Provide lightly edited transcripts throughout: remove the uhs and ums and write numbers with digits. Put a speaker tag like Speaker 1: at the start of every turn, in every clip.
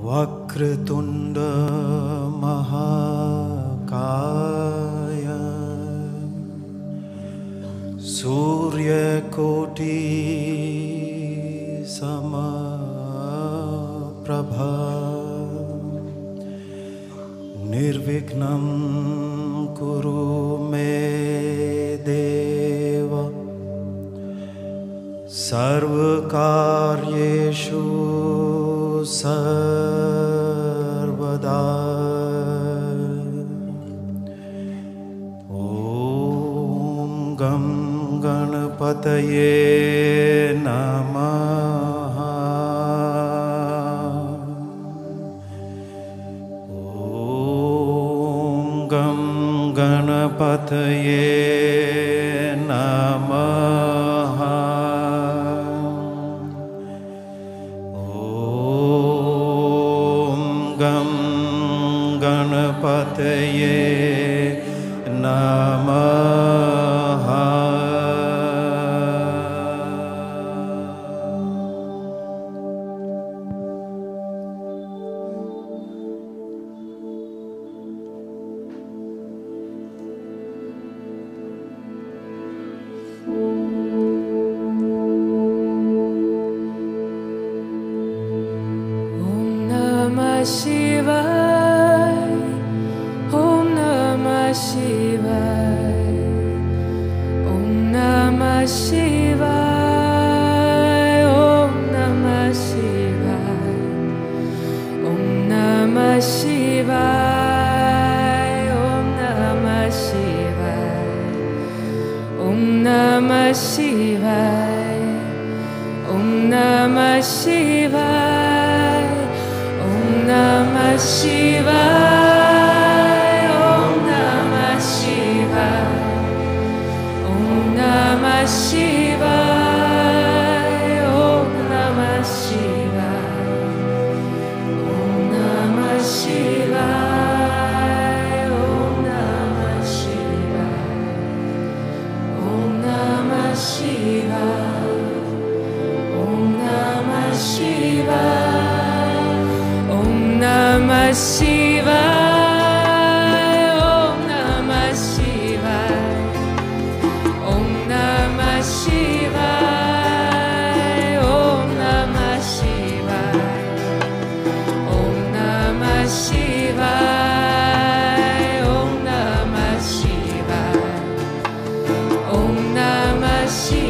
Speaker 1: वक्रतुंड महाकाय सूर्यकोटि समप्रभा निर्विघ्नं कुरु मे देव सर्वकार्येषु सर्वदा। ॐ गं गणपतये नमः। ॐ गं गणपतये नमः। गं गणपतये नमः।
Speaker 2: Shivaya, Om Namah Shivaya, Om Namah Shivaya, Om Namah Shivaya, Om Namah Shivaya, Om Namah Shivaya, Om Namah Shivaya, Om Namah Shivaya. Namah Shivaya, Om Namah Shivaya, Om Namah Shivaya, Om Namah Shivaya, Om Namah Shivaya, Om Namah Shivaya, Om Namah Shivaya, Om Namah Shivaya. Namah Shivaya, Om Namah Shivaya, Om Namah Shivaya, Om Namah Shivaya, Om Namah Shivaya, Om Namah Shivaya, Om Namah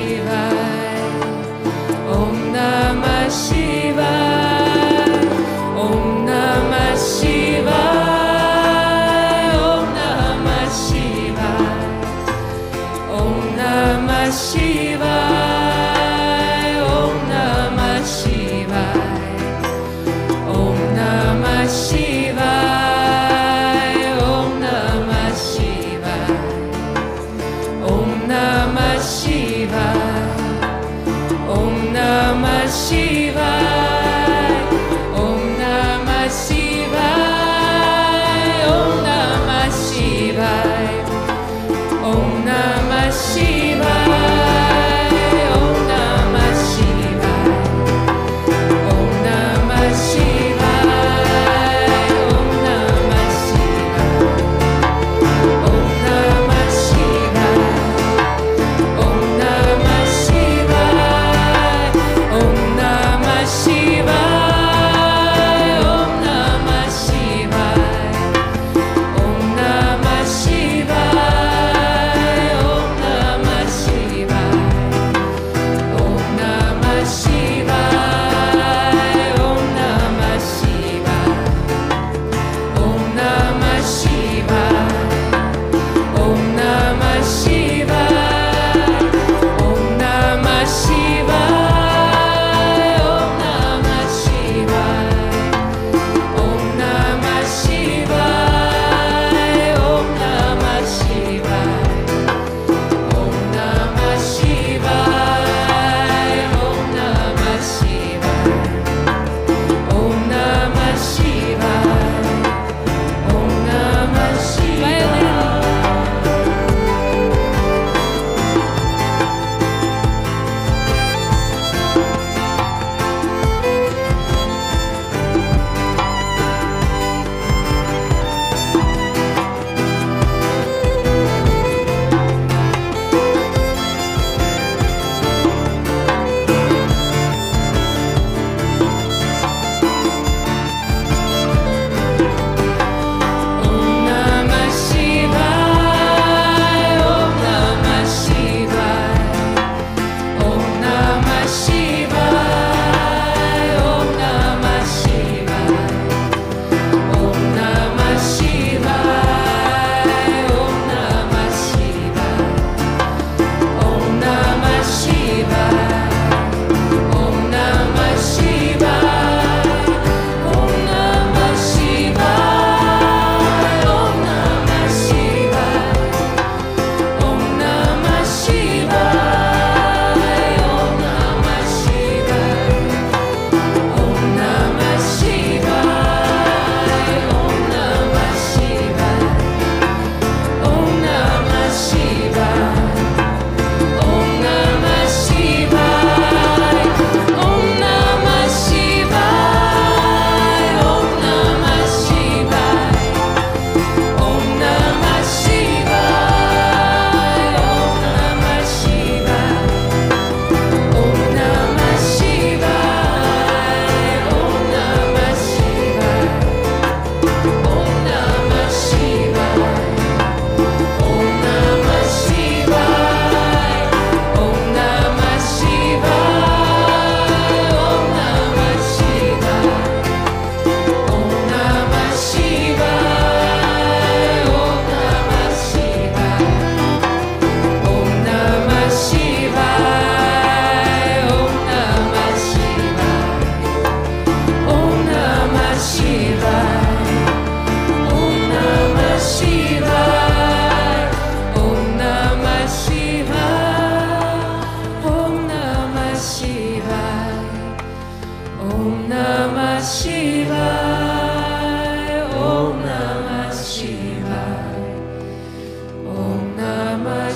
Speaker 2: Shivaya, Om Namah Shivaya.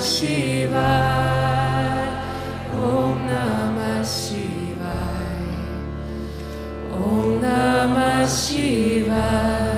Speaker 2: Shivaya. Om Namah Shivaya. Om Namah Shivaya.